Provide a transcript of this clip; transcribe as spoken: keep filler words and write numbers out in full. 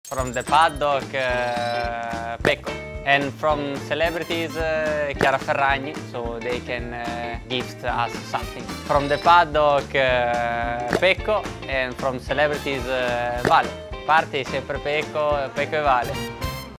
From the paddock, uh, Pecco. And from celebrities, uh, Chiara Ferragni, so they can uh, gift us something. From the paddock, uh, Pecco, and from celebrities, uh, Vale. Parte sempre Pecco, Pecco e Vale.